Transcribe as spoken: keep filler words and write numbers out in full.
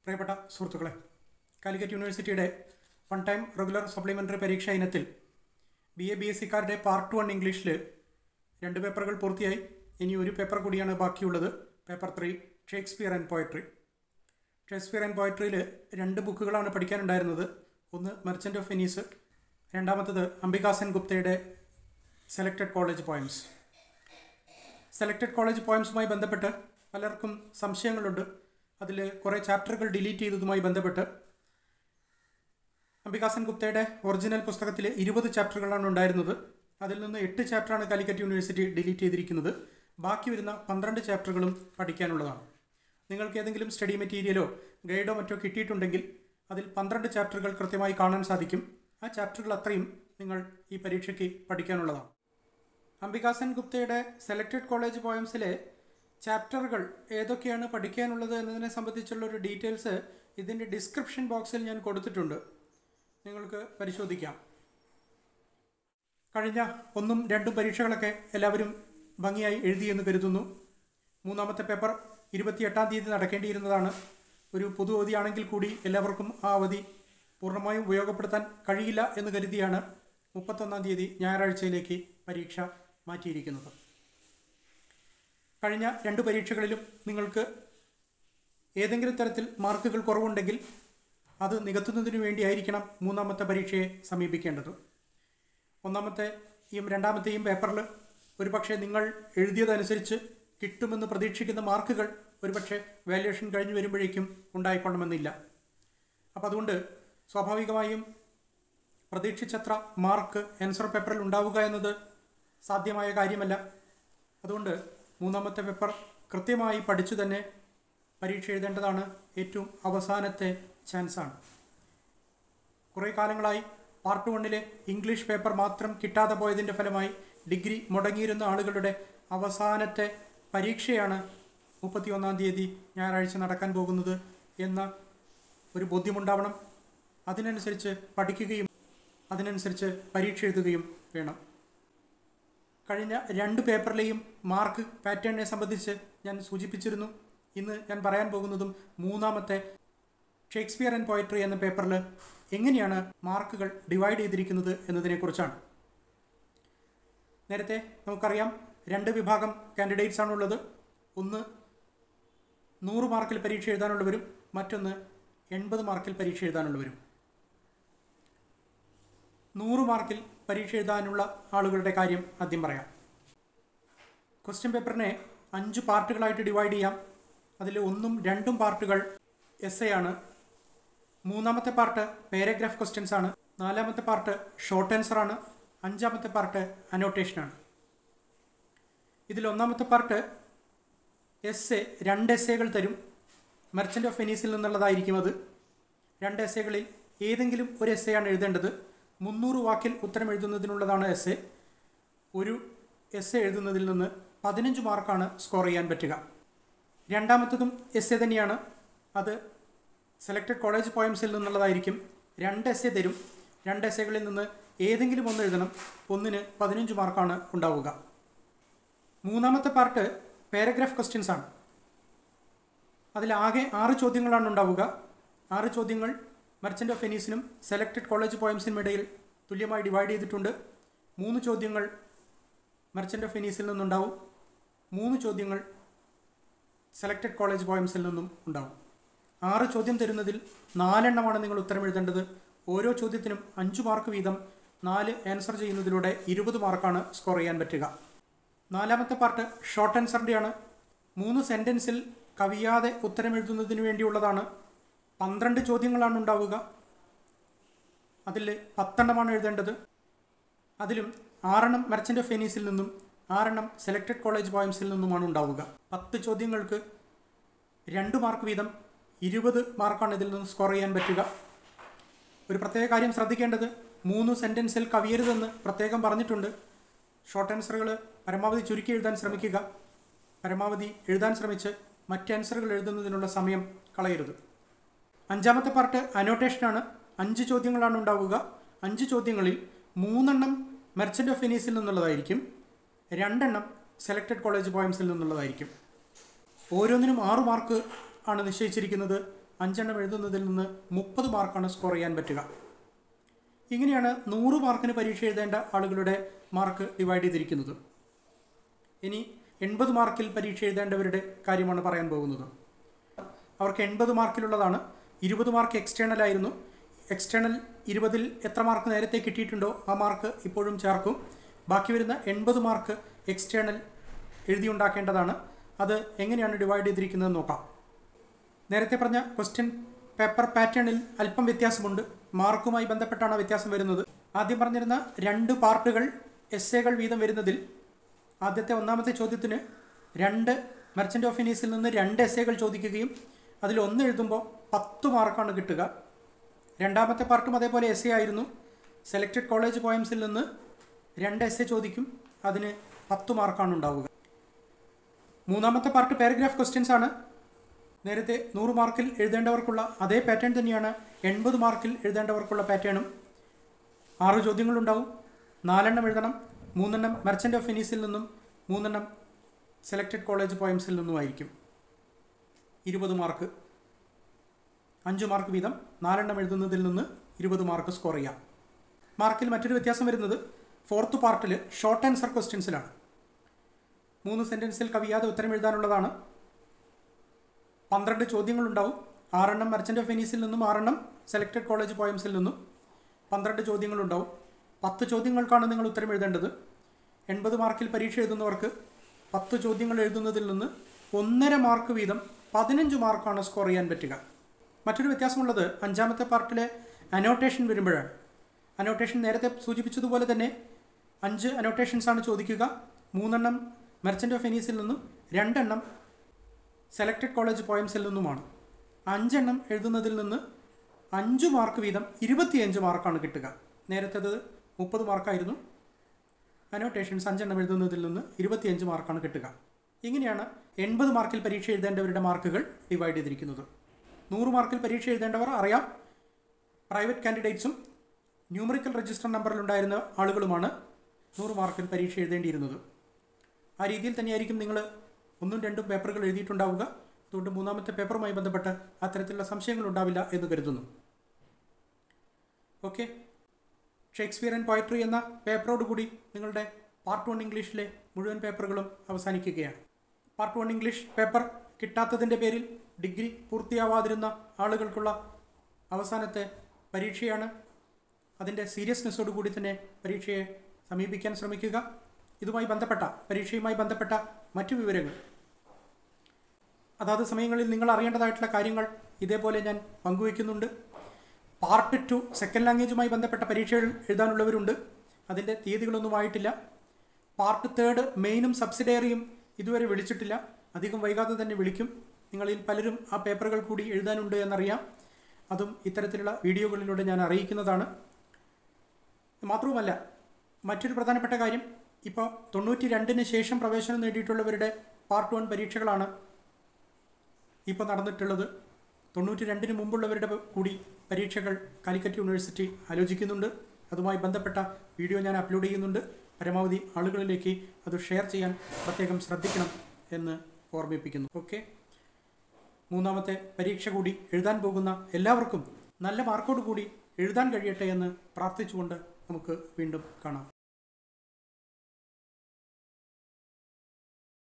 പ്രിയപ്പെട്ട സുഹൃത്തുക്കളെ, കാലിക്കറ്റ് യൂണിവേഴ്സിറ്റിയുടെ വൺ ടൈം റെഗുലർ സപ്ലിമെൻ്ററി പരീക്ഷാ ഇനത്തിൽ ബി എ ബി എസ് സിക്കാരുടെ പാർട്ട് വൺ ഇംഗ്ലീഷിൽ രണ്ട് പേപ്പറുകൾ പൂർത്തിയായി. ഇനി ഒരു പേപ്പർ കൂടിയാണ് ബാക്കിയുള്ളത്, paper three Shakespeare and poetry. Shakespeare and പോയട്രിയിൽ രണ്ട് ബുക്കുകളാണ് പഠിക്കാനുണ്ടായിരുന്നത്. ഒന്ന് മെർച്ചൻ്റ് ഓഫ് വെനീസ്, രണ്ടാമത്തത് അംബികാ സെൻ ഗുപ്തയുടെ selected college poems. Selected college പോയംസുമായി ബന്ധപ്പെട്ട് പലർക്കും സംശയങ്ങളുണ്ട്. അതിൽ കുറേ ചാപ്റ്ററുകൾ ഡിലീറ്റ് ചെയ്തതുമായി ബന്ധപ്പെട്ട് അംബികാ സെൻ ഗുപ്തയുടെ ഒറിജിനൽ പുസ്തകത്തിൽ ഇരുപത് ചാപ്റ്ററുകളാണ് ഉണ്ടായിരുന്നത്. അതിൽ നിന്ന് എട്ട് ചാപ്റ്ററാണ് കാലിക്കറ്റ് യൂണിവേഴ്സിറ്റി ഡിലീറ്റ് ചെയ്തിരിക്കുന്നത്. ബാക്കി വരുന്ന പന്ത്രണ്ട് ചാപ്റ്ററുകളും പഠിക്കാനുള്ളതാണ്. നിങ്ങൾക്ക് ഏതെങ്കിലും സ്റ്റഡി മെറ്റീരിയലോ ഗൈഡോ മറ്റോ കിട്ടിയിട്ടുണ്ടെങ്കിൽ അതിൽ പന്ത്രണ്ട് ചാപ്റ്ററുകൾ കൃത്യമായി കാണാൻ സാധിക്കും. ആ ചാപ്റ്ററുകൾ അത്രയും നിങ്ങൾ ഈ പരീക്ഷയ്ക്ക് പഠിക്കാനുള്ളതാണ്. അംബികാ സെൻ ഗുപ്തയുടെ സെലക്റ്റഡ് കോളേജ് പോയംസിലെ ചാപ്റ്ററുകൾ ഏതൊക്കെയാണ് പഠിക്കാനുള്ളത് എന്നതിനെ സംബന്ധിച്ചുള്ള ഒരു ഡീറ്റെയിൽസ് ഇതിൻ്റെ ഡിസ്ക്രിപ്ഷൻ ബോക്സിൽ ഞാൻ കൊടുത്തിട്ടുണ്ട്, നിങ്ങൾക്ക് പരിശോധിക്കാം. കഴിഞ്ഞ ഒന്നും രണ്ടും പരീക്ഷകളൊക്കെ എല്ലാവരും ഭംഗിയായി എഴുതിയെന്ന് കരുതുന്നു. മൂന്നാമത്തെ പേപ്പർ ഇരുപത്തിയെട്ടാം തീയതി നടക്കേണ്ടിയിരുന്നതാണ്. ഒരു പൊതു അവധിയാണെങ്കിൽ കൂടി എല്ലാവർക്കും ആ അവധി പൂർണ്ണമായും ഉപയോഗപ്പെടുത്താൻ കഴിയില്ല എന്ന് കരുതിയാണ് മുപ്പത്തൊന്നാം തീയതി ഞായറാഴ്ചയിലേക്ക് പരീക്ഷ മാറ്റിയിരിക്കുന്നത്. കഴിഞ്ഞ രണ്ട് പരീക്ഷകളിലും നിങ്ങൾക്ക് ഏതെങ്കിലും തരത്തിൽ മാർക്കുകൾ കുറവുണ്ടെങ്കിൽ അത് നികത്തുന്നതിന് വേണ്ടിയായിരിക്കണം മൂന്നാമത്തെ പരീക്ഷയെ സമീപിക്കേണ്ടത്. ഒന്നാമത്തെയും രണ്ടാമത്തെയും പേപ്പറിൽ ഒരുപക്ഷെ നിങ്ങൾ എഴുതിയതനുസരിച്ച് കിട്ടുമെന്ന് പ്രതീക്ഷിക്കുന്ന മാർക്കുകൾ ഒരുപക്ഷെ വാല്യുവേഷൻ കഴിഞ്ഞ് വരുമ്പോഴേക്കും ഉണ്ടായിക്കൊള്ളണമെന്നില്ല. അപ്പോൾ അതുകൊണ്ട് സ്വാഭാവികമായും പ്രതീക്ഷിച്ചത്ര മാർക്ക് ആൻസർ പേപ്പറിൽ ഉണ്ടാവുക എന്നത് സാധ്യമായ കാര്യമല്ല. അതുകൊണ്ട് മൂന്നാമത്തെ പേപ്പർ കൃത്യമായി പഠിച്ചു തന്നെ പരീക്ഷ എഴുതേണ്ടതാണ്. ഏറ്റവും അവസാനത്തെ ചാൻസാണ്. കുറേ കാലങ്ങളായി പാർട്ട് വണ്ണിലെ ഇംഗ്ലീഷ് പേപ്പർ മാത്രം കിട്ടാതെ പോയതിൻ്റെ ഫലമായി ഡിഗ്രി മുടങ്ങിയിരുന്ന ആളുകളുടെ അവസാനത്തെ പരീക്ഷയാണ് മുപ്പത്തിയൊന്നാം തീയതി ഞായറാഴ്ച നടക്കാൻ പോകുന്നത് എന്ന ഒരു ബോധ്യമുണ്ടാവണം. അതിനനുസരിച്ച് പഠിക്കുകയും അതിനനുസരിച്ച് പരീക്ഷ എഴുതുകയും വേണം. കഴിഞ്ഞ രണ്ട് പേപ്പറിലെയും മാർക്ക് പാറ്റേണിനെ സംബന്ധിച്ച് ഞാൻ സൂചിപ്പിച്ചിരുന്നു. ഇന്ന് ഞാൻ പറയാൻ പോകുന്നതും മൂന്നാമത്തെ ഷേക്സ്പിയർ ആൻഡ് പോയട്രി എന്ന പേപ്പറിൽ എങ്ങനെയാണ് മാർക്കുകൾ ഡിവൈഡ് ചെയ്തിരിക്കുന്നത് എന്നതിനെക്കുറിച്ചാണ്. നേരത്തെ നമുക്കറിയാം, രണ്ട് വിഭാഗം കാൻഡിഡേറ്റ്സ് ആണുള്ളത്. ഒന്ന് നൂറ് മാർക്കിൽ പരീക്ഷ എഴുതാനുള്ളവരും മറ്റൊന്ന് എൺപത് മാർക്കിൽ പരീക്ഷ എഴുതാനുള്ളവരും. നൂറ് മാർക്കിൽ പരീക്ഷ എഴുതാനുള്ള ആളുകളുടെ കാര്യം ആദ്യം പറയാം. ക്വസ്റ്റ്യൻ പേപ്പറിനെ അഞ്ച് പാർട്ടുകളായിട്ട് ഡിവൈഡ് ചെയ്യാം. അതിൽ ഒന്നും രണ്ടും പാർട്ടുകൾ എസ് എ ആണ്. മൂന്നാമത്തെ പാർട്ട് പാരഗ്രാഫ് ക്വസ്റ്റ്യൻസ് ആണ്. നാലാമത്തെ പാർട്ട് ഷോർട്ട് ആൻസർ ആണ്. അഞ്ചാമത്തെ പാർട്ട് അനോട്ടേഷനാണ്. ഇതിൽ ഒന്നാമത്തെ പാർട്ട് എസ് എ രണ്ട് എസ് എകൾ തരും. മെർച്ചൻ്റ് ഓഫ് വെനീസിൽ നിന്നുള്ളതായിരിക്കും അത്. രണ്ട് എസ് എകളിൽ ഏതെങ്കിലും ഒരു എസ് എ ആണ് എഴുതേണ്ടത്. മുന്നൂറ് വാക്കിൽ ഉത്തരം എഴുതുന്നതിനുള്ളതാണ് എസ് എ. ഒരു എസ് എ എഴുതുന്നതിൽ നിന്ന് പതിനഞ്ച് മാർക്കാണ് സ്കോർ ചെയ്യാൻ പറ്റുക. രണ്ടാമത്തതും എസ് എ തന്നെയാണ്. അത് സെലക്റ്റഡ് കോളേജ് പോയംസിൽ നിന്നുള്ളതായിരിക്കും. രണ്ട് എസ് എ തരും. രണ്ട് എസ് എകളിൽ നിന്ന് ഏതെങ്കിലും ഒന്ന് എഴുതണം. ഒന്നിന് പതിനഞ്ച് മാർക്കാണ് ഉണ്ടാവുക. മൂന്നാമത്തെ പാർട്ട് പാരഗ്രാഫ് ക്വസ്റ്റ്യൻസ് ആണ്. അതിലാകെ ആറ് ചോദ്യങ്ങളാണ് ഉണ്ടാവുക. ആറ് ചോദ്യങ്ങൾ മെർച്ചൻ്റ് ഓഫ് വെനീസിനും സെലക്റ്റഡ് കോളേജ് പോയംസിനും ഇടയിൽ തുല്യമായി ഡിവൈഡ് ചെയ്തിട്ടുണ്ട്. മൂന്ന് ചോദ്യങ്ങൾ മെർച്ചൻ്റ് ഓഫ് വെനീസിൽ നിന്നുണ്ടാവും. മൂന്ന് ചോദ്യങ്ങൾ സെലക്റ്റഡ് കോളേജ് പോയംസിൽ നിന്നും ഉണ്ടാവും. ആറ് ചോദ്യം തരുന്നതിൽ നാലെണ്ണമാണ് നിങ്ങൾ ഉത്തരം എഴുതേണ്ടത്. ഓരോ ചോദ്യത്തിനും അഞ്ച് മാർക്ക് വീതം. നാല് ആൻസർ ചെയ്യുന്നതിലൂടെ ഇരുപത് മാർക്കാണ് സ്കോർ ചെയ്യാൻ പറ്റുക. നാലാമത്തെ പാർട്ട് ഷോർട്ട് ആൻസറിൻ്റെയാണ്. മൂന്ന് സെൻറ്റൻസിൽ കവിയാതെ ഉത്തരം എഴുതുന്നതിന് വേണ്ടിയുള്ളതാണ്. പന്ത്രണ്ട് ചോദ്യങ്ങളാണ് ഉണ്ടാവുക. അതിൽ പത്തെണ്ണമാണ് എഴുതേണ്ടത്. അതിലും ആറെണ്ണം മെർച്ചൻ്റ് ഓഫ് വെനീസിൽ നിന്നും ആറെണ്ണം സെലക്റ്റഡ് കോളേജ് പോയംസിൽ നിന്നുമാണ് ഉണ്ടാവുക. പത്ത് ചോദ്യങ്ങൾക്ക് രണ്ട് മാർക്ക് വീതം ഇരുപത് മാർക്കാണ് ഇതിൽ നിന്ന് സ്കോർ ചെയ്യാൻ പറ്റുക. ഒരു പ്രത്യേക കാര്യം ശ്രദ്ധിക്കേണ്ടത്, മൂന്ന് സെൻറ്റൻസിൽ കവിയരുതെന്ന് പ്രത്യേകം പറഞ്ഞിട്ടുണ്ട്. ഷോർട്ട് ആൻസറുകൾ പരമാവധി ചുരുക്കി എഴുതാൻ ശ്രമിക്കുക. പരമാവധി എഴുതാൻ ശ്രമിച്ച് മറ്റ് ആൻസറുകൾ എഴുതുന്നതിനുള്ള സമയം കളയരുത്. അഞ്ചാമത്തെ പാർട്ട് അനോട്ടേഷനാണ്. അഞ്ച് ചോദ്യങ്ങളാണ് ഉണ്ടാവുക. അഞ്ച് ചോദ്യങ്ങളിൽ മൂന്നെണ്ണം മെർച്ചൻ്റ് ഓഫ് വെനീസിൽ നിന്നുള്ളതായിരിക്കും. രണ്ടെണ്ണം സെലക്റ്റഡ് കോളേജ് പോയംസിൽ നിന്നുള്ളതായിരിക്കും. ഓരോന്നിനും ആറ് മാർക്ക് ആണ് നിശ്ചയിച്ചിരിക്കുന്നത്. അഞ്ചെണ്ണം എഴുതുന്നതിൽ നിന്ന് മുപ്പത് മാർക്കാണ് സ്കോർ ചെയ്യാൻ പറ്റുക. ഇങ്ങനെയാണ് നൂറ് മാർക്കിന് പരീക്ഷ എഴുതേണ്ട ആളുകളുടെ മാർക്ക് ഡിവൈഡ് ചെയ്തിരിക്കുന്നത്. ഇനി എൺപത് മാർക്കിൽ പരീക്ഷ എഴുതേണ്ടവരുടെ കാര്യമാണ് പറയാൻ പോകുന്നത്. അവർക്ക് എൺപത് മാർക്കിലുള്ളതാണ്. ഇരുപത് മാർക്ക് എക്സ്റ്റേണൽ ആയിരുന്നു. എക്സ്റ്റേണൽ ഇരുപതിൽ എത്ര മാർക്ക് നേരത്തെ കിട്ടിയിട്ടുണ്ടോ ആ മാർക്ക് ഇപ്പോഴും ചേർക്കും. ബാക്കി വരുന്ന എൺപത് മാർക്ക് എക്സ്റ്റേണൽ എഴുതിയുണ്ടാക്കേണ്ടതാണ്. അത് എങ്ങനെയാണ് ഡിവൈഡ് ചെയ്തിരിക്കുന്നതെന്ന് നോക്കാം. നേരത്തെ പറഞ്ഞ ക്വസ്റ്റ്യൻ പേപ്പർ പാറ്റേണിൽ അല്പം വ്യത്യാസമുണ്ട്. മാർക്കുമായി ബന്ധപ്പെട്ടാണ് വ്യത്യാസം വരുന്നത്. ആദ്യം പറഞ്ഞിരുന്ന രണ്ട് പാർട്ടുകൾ എസ് എകൾ വീതം വരുന്നതിൽ ആദ്യത്തെ ഒന്നാമത്തെ ചോദ്യത്തിന് രണ്ട് മെർച്ചൻ്റ് ഓഫ് വെനീസിൽ നിന്ന് രണ്ട് എസ് എകൾ ചോദിക്കുകയും അതിൽ ഒന്ന് എഴുതുമ്പോൾ പത്ത് മാർക്കാണ് കിട്ടുക. രണ്ടാമത്തെ പാർട്ടും അതേപോലെ എസ് എ ആയിരുന്നു. സെലക്റ്റഡ് കോളേജ് പോയംസിൽ നിന്ന് രണ്ട് എസ് എ ചോദിക്കും, അതിന് പത്ത് മാർക്കാണ് ഉണ്ടാവുക. മൂന്നാമത്തെ പാർട്ട് പാരഗ്രാഫ് ക്വസ്റ്റ്യൻസ് ആണ്. നേരത്തെ നൂറ് മാർക്കിൽ എഴുതേണ്ടവർക്കുള്ള അതേ പാറ്റേൺ തന്നെയാണ് എൺപത് മാർക്കിൽ എഴുതേണ്ടവർക്കുള്ള പാറ്റേണും. ആറ് ചോദ്യങ്ങളുണ്ടാവും. നാലെണ്ണം എഴുതണം. മൂന്നെണ്ണം മെർച്ചൻ്റ് ഓഫ് വെനീസിൽ നിന്നും മൂന്നെണ്ണം സെലക്റ്റഡ് കോളേജ് പോയംസിൽ നിന്നുമായിരിക്കും. ഇരുപത് മാർക്ക്, അഞ്ച് മാർക്ക് വീതം നാലെണ്ണം എഴുതുന്നതിൽ നിന്ന് ഇരുപത് മാർക്ക് സ്കോർ ചെയ്യാം. മാർക്കിൽ മറ്റൊരു വ്യത്യാസം വരുന്നത് ഫോർത്ത് പാർട്ടിൽ ഷോർട്ട് ആൻസർ ക്വസ്റ്റ്യൻസിലാണ്. മൂന്ന് സെൻറ്റൻസിൽ കവിയാതെ ഉത്തരം എഴുതാനുള്ളതാണ്. പന്ത്രണ്ട് ചോദ്യങ്ങളുണ്ടാവും. ആറെണ്ണം മെർച്ചൻ്റ് ഓഫ് വെനീസിൽ നിന്നും ആറെണ്ണം സെലക്റ്റഡ് കോളേജ് പോയംസിൽ നിന്നും പന്ത്രണ്ട് ചോദ്യങ്ങളുണ്ടാവും. പത്ത് ചോദ്യങ്ങൾക്കാണ് നിങ്ങൾ ഉത്തരം എഴുതേണ്ടത്. എൺപത് മാർക്കിൽ പരീക്ഷ എഴുതുന്നവർക്ക് പത്ത് ചോദ്യങ്ങൾ എഴുതുന്നതിൽ നിന്ന് ഒന്നര മാർക്ക് വീതം പതിനഞ്ച് മാർക്കാണ് സ്കോർ ചെയ്യാൻ പറ്റുക. മറ്റൊരു വ്യത്യാസമുള്ളത് അഞ്ചാമത്തെ പാർട്ടിലെ അനോട്ടേഷൻ വരുമ്പോഴാണ്. അനോട്ടേഷൻ നേരത്തെ സൂചിപ്പിച്ചതുപോലെ തന്നെ അഞ്ച് അനോട്ടേഷൻസാണ് ചോദിക്കുക. മൂന്നെണ്ണം മെർച്ചൻ്റ് ഓഫ് വെനീസിൽ നിന്നും രണ്ടെണ്ണം സെലക്റ്റഡ് കോളേജ് പോയംസിൽ നിന്നുമാണ്. അഞ്ചെണ്ണം എഴുതുന്നതിൽ നിന്ന് അഞ്ച് മാർക്ക് വീതം ഇരുപത്തിയഞ്ച് മാർക്കാണ് കിട്ടുക. നേരത്തേത് മുപ്പത് മാർക്കായിരുന്നു. അനോട്ടേഷൻസ് അഞ്ചെണ്ണം എഴുതുന്നതിൽ നിന്ന് ഇരുപത്തിയഞ്ച് മാർക്കാണ് കിട്ടുക. ഇങ്ങനെയാണ് എൺപത് മാർക്കിൽ പരീക്ഷ എഴുതേണ്ടവരുടെ മാർക്കുകൾ ഡിവൈഡ് ചെയ്തിരിക്കുന്നത്. നൂറ് മാർക്കിൽ പരീക്ഷ എഴുതേണ്ടവർ അറിയാം, പ്രൈവറ്റ് കാൻഡിഡേറ്റ്സും ന്യൂമറിക്കൽ രജിസ്റ്റർ നമ്പറിലുണ്ടായിരുന്ന ആളുകളുമാണ് നൂറ് മാർക്കിൽ പരീക്ഷ എഴുതേണ്ടിയിരുന്നത്. ആ രീതിയിൽ തന്നെയായിരിക്കും നിങ്ങൾ ഒന്നും രണ്ടും പേപ്പറുകൾ എഴുതിയിട്ടുണ്ടാവുക. അതുകൊണ്ട് മൂന്നാമത്തെ പേപ്പറുമായി ബന്ധപ്പെട്ട് അത്തരത്തിലുള്ള സംശയങ്ങൾ ഉണ്ടാവില്ല എന്ന് കരുതുന്നു. ഓക്കെ, ഷേക്സ്പിയർ ആൻഡ് പോയട്രി എന്ന പേപ്പറോടുകൂടി നിങ്ങളുടെ പാർട്ട് വൺ ഇംഗ്ലീഷിലെ മുഴുവൻ പേപ്പറുകളും അവസാനിക്കുകയാണ്. പാർട്ട് വൺ ഇംഗ്ലീഷ് പേപ്പർ കിട്ടാത്തതിൻ്റെ പേരിൽ ഡിഗ്രി പൂർത്തിയാവാതിരുന്ന ആളുകൾക്കുള്ള അവസാനത്തെ പരീക്ഷയാണ്. അതിൻ്റെ സീരിയസ്നെസ്സോടു കൂടി തന്നെ പരീക്ഷയെ സമീപിക്കാൻ ശ്രമിക്കുക. ഇതുമായി ബന്ധപ്പെട്ട പരീക്ഷയുമായി ബന്ധപ്പെട്ട മറ്റു വിവരങ്ങൾ അതാത് സമയങ്ങളിൽ നിങ്ങൾ അറിയേണ്ടതായിട്ടുള്ള കാര്യങ്ങൾ ഇതേപോലെ ഞാൻ പങ്കുവയ്ക്കുന്നുണ്ട്. പാർട്ട് ടു സെക്കൻഡ് ലാംഗ്വേജുമായി ബന്ധപ്പെട്ട പരീക്ഷകൾ എഴുതാനുള്ളവരുണ്ട്. അതിൻ്റെ തീയതികളൊന്നും ആയിട്ടില്ല. പാർട്ട് തേർഡ് മെയിനും സബ്സിഡറിയും ഇതുവരെ വിളിച്ചിട്ടില്ല. അധികം വൈകാതെ തന്നെ വിളിക്കും. നിങ്ങളിൽ പലരും ആ പേപ്പറുകൾ കൂടി എഴുതാനുണ്ട് എന്നറിയാം. അതും ഇത്തരത്തിലുള്ള വീഡിയോകളിലൂടെ ഞാൻ അറിയിക്കുന്നതാണ്. മാത്രവുമല്ല, മറ്റൊരു പ്രധാനപ്പെട്ട കാര്യം, ഇപ്പോൾ തൊണ്ണൂറ്റി രണ്ടിന് ശേഷം പ്രവേശനം നേടിയിട്ടുള്ളവരുടെ പാർട്ട് വൺ പരീക്ഷകളാണ് ഇപ്പോൾ നടന്നിട്ടുള്ളത്. തൊണ്ണൂറ്റി രണ്ടിന് മുമ്പുള്ളവരുടെ കൂടി പരീക്ഷകൾ കാലിക്കറ്റ് യൂണിവേഴ്സിറ്റി ആലോചിക്കുന്നുണ്ട്. അതുമായി ബന്ധപ്പെട്ട വീഡിയോ ഞാൻ അപ്ലോഡ് ചെയ്യുന്നുണ്ട്. പരമാവധി ആളുകളിലേക്ക് അത് ഷെയർ ചെയ്യാൻ പ്രത്യേകം ശ്രദ്ധിക്കണം എന്ന് ഓർമ്മിപ്പിക്കുന്നു. ഓക്കെ, മൂന്നാമത്തെ പരീക്ഷ കൂടി എഴുതാൻ പോകുന്ന എല്ലാവർക്കും നല്ല മാർക്കോട് കൂടി എഴുതാൻ കഴിയട്ടെ എന്ന് പ്രാർത്ഥിച്ചുകൊണ്ട് നമുക്ക് വീണ്ടും കാണാം.